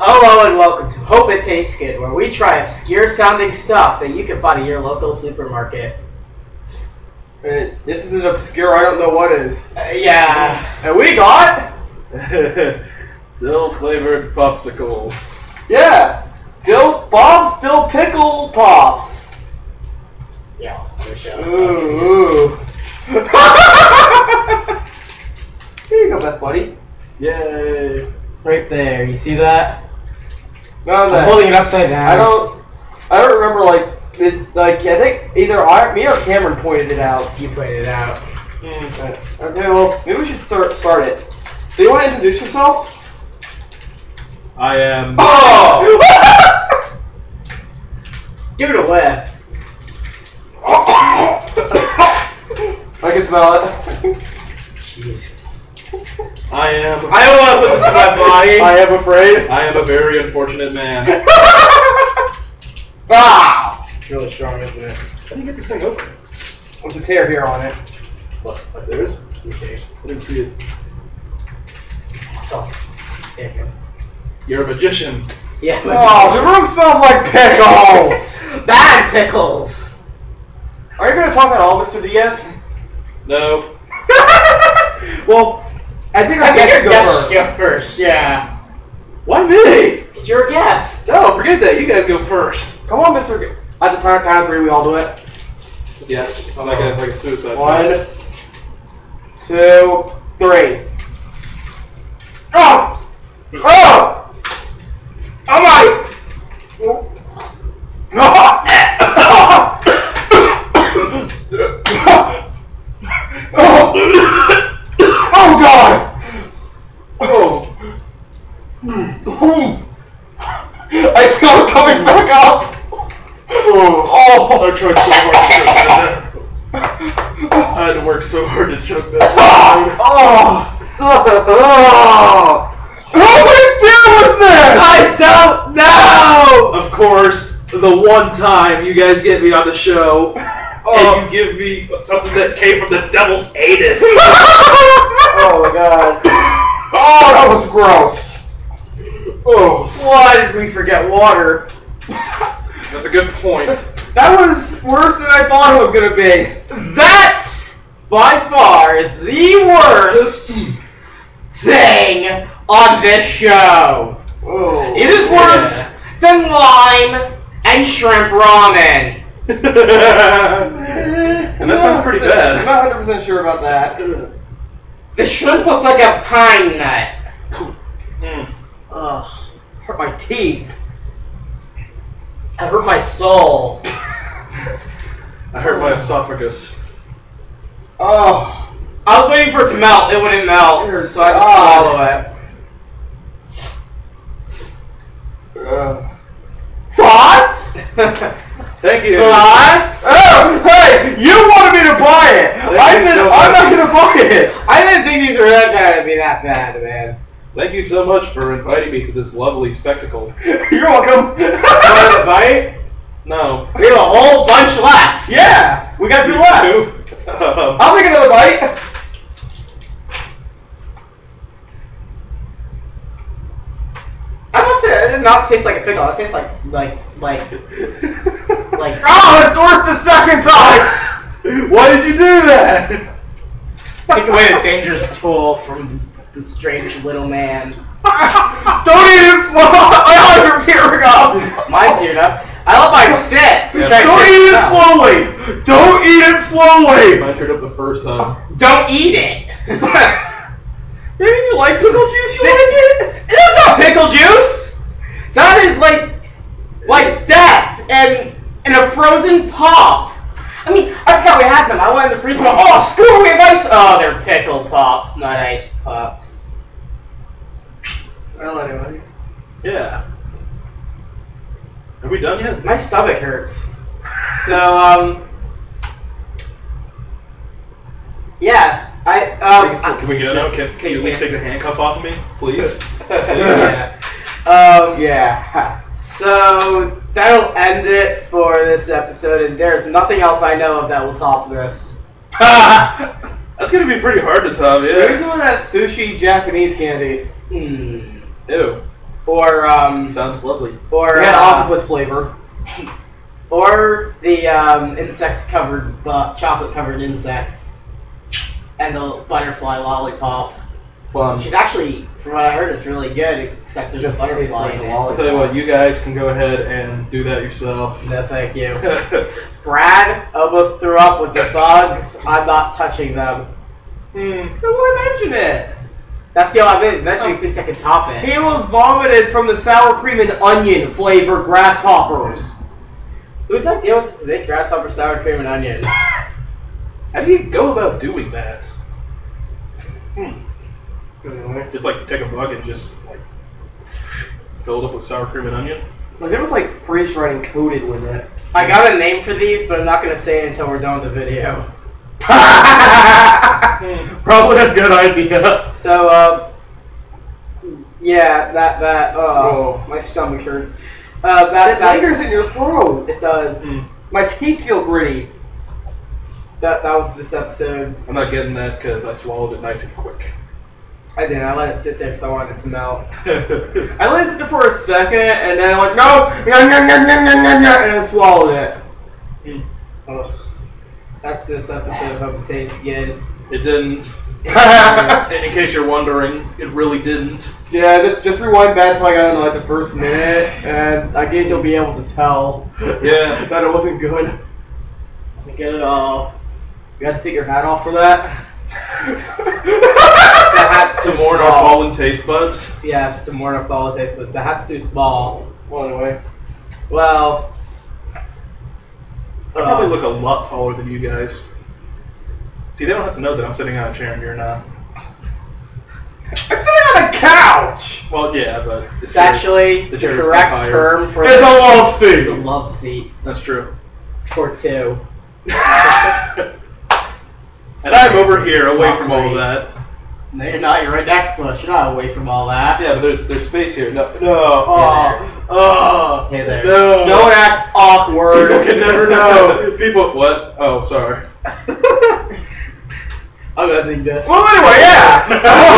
Hello and welcome to Hope It Tastes Good, where we try obscure sounding stuff that you can find at your local supermarket. This isn't obscure, I don't know what is. Yeah. And we got... Dill flavored popsicles. Yeah! Dill pickle pops. Yeah, for sure. Ooh. Here you go, best buddy. Yay! Right there, you see that? No, I'm holding it upside down. I don't remember, I think either me or Cameron pointed it out. You pointed it out. Okay, well, maybe we should start it. Do you want to introduce yourself? I am. Oh! Give it a whiff. I can smell it. Jeez. I don't want to put this in my body. I am afraid. I am a very unfortunate man. Ah! It's really strong, isn't it? How do you get this thing open? There's a tear here on it. What? There is? Okay. I didn't see it. Oh, there you go. You're a magician. Yeah. Oh, the room smells like pickles! Bad pickles! Are you going to talk at all, Mr. Diaz? No. Well, I think our guest should go first. Go first, yeah. Why me? Because you're a guest. No, forget that. You guys go first. Come on, Mr. At the count of three, we all do it. Yes. I'm not gonna take a suicide. 1, 2, 3. Oh! Oh! Oh my! Oh God! Oh! I feel it coming back up! Oh! I tried so hard to choke that. I had to work so hard to choke that. What was this? I don't know! Of course, the one time you guys get me on the show, and you give me something that came from the devil's anus. Oh my God. Oh, that was gross. Oh. Why did we forget water? That's a good point. That was worse than I thought it was going to be. That, by far, is the worst thing on this show. Oh. It is worse than lime and shrimp ramen. And that sounds pretty bad. I'm not 100% sure about that. The shrimp looked like a pine nut. Mm. Ugh, hurt my teeth. I hurt my soul. I hurt my esophagus. Oh. I was waiting for it to melt. It wouldn't melt, so I had to swallow it. Thoughts? Thank you. Thoughts? Oh, hey, you wanted me to buy it. I said so I'm much. not going to buy it. I didn't think these were gonna be that bad, man. Thank you so much for inviting me to this lovely spectacle. You're welcome. You want a bite? No. We have a whole bunch left. Yeah, we got 2 left. I'll take another bite. I must say, it did not taste like a pickle. It tastes like. Oh, it's worse the second time. Why did you do that? Take away the dangerous tool from the strange little man. Don't eat it slow. My eyes are tearing up. Mine teared up. I let mine sit. to try to Don't taste eat it out. slowly. Don't eat it slowly. Mine turned up the first time. Don't eat it. Maybe if you like pickle juice, you like it. That's not pickle juice. That is like death and a frozen pop. I mean, I forgot we had them. I went in the freezer. Oh, screw! We have ice. Oh, they're pickle pops, not ice pops. Well, anyway. Yeah. Are we done yet? My stomach hurts. So, Yeah. Can we get out? Can you at least take the handcuff off of me, please? yeah. Yeah. So that'll end it for this episode, and there's nothing else I know of that will top this. That's gonna be pretty hard to top, Maybe yeah. some of that sushi Japanese candy. Hmm. Ew. or Sounds lovely. or We had octopus flavor. or the insect-covered, chocolate-covered insects, and the butterfly lollipop, Fun. which is actually, from what I heard, it's really good. Except there's Just a tastes butterfly like in a it. lollipop. I'll tell you what, you guys can go ahead and do that yourself. No, thank you. Brad almost threw up with the bugs. I'm not touching them. Why mention it? That's the only mentioning thinks I can top it. He almost vomited from the sour cream and onion flavored grasshoppers. Who's that deal with today? Grasshopper, sour cream, and onion. How do you go about doing that? Just like take a bug and just like fill it up with sour cream and onion? It was like freeze dried and coated with it. I got a name for these, but I'm not going to say it until we're done with the video. Probably a good idea. So, yeah, my stomach hurts. It That's lingers in your throat. It does. My teeth feel gritty. That was this episode. I'm not getting that because I swallowed it nice and quick. I didn't. I let it sit there because I wanted it to melt. I listened for a second and then I'm like, no, and then swallowed it. Ugh. That's this episode. Hope it tastes good. It didn't. In case you're wondering, it really didn't. Yeah, just rewind back till I got into like the first minute, and again you'll be able to tell Yeah. that it wasn't good. Wasn't good at all. You had to take your hat off for that. The hat's too To mourn our small. fallen taste buds. Yes, to mourn our fallen taste, but the hat's too small. Well, anyway. Well, I probably look a lot taller than you guys. See, they don't have to know that I'm sitting on a chair and you're not. I'm sitting on a couch. Well, yeah, but it's actually the chair is correct higher. term for It's a love It's a seat. love seat That's true. for two. And I'm over here, away from all that. No, you're not. You're right next to us. You're not away from all that. Yeah, but there's space here. No, Hey there. no. Don't act awkward. People can never know. People, what? Oh, sorry. I'm gonna think this. Well, anyway, yeah.